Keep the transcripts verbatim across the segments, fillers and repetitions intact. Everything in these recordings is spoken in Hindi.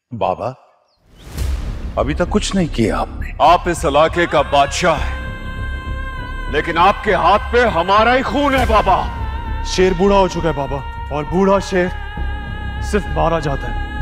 बाबा, अभी तक कुछ नहीं किया आपने। आप इस इलाके का बादशाह है, लेकिन आपके हाथ पे हमारा ही खून है बाबा। शेर बूढ़ा हो चुका है बाबा, और बूढ़ा शेर सिर्फ मारा जाता है।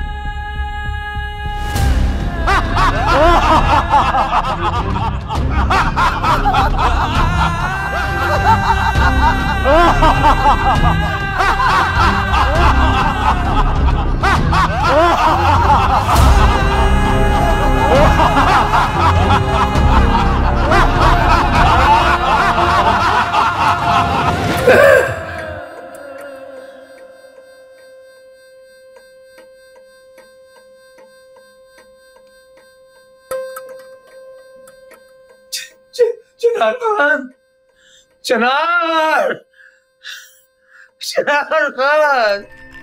चिनार खान, चिनार, चिनार खान।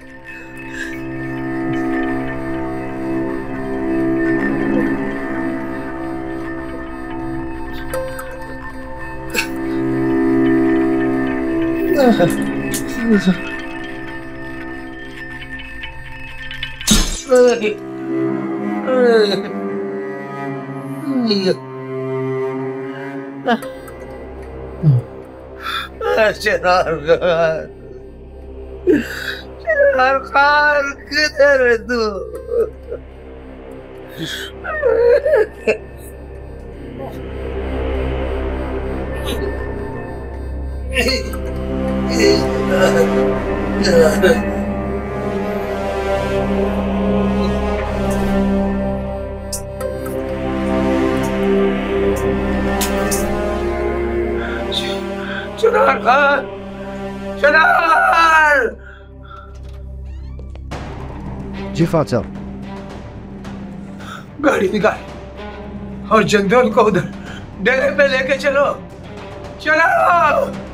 चिनार खान, चिनार खान किधर है तू? चिनार खान, चिनार। जी फाद साहब। गाड़ी निकाल और जंगल को उधर डेरे पे लेके चलो, चलो।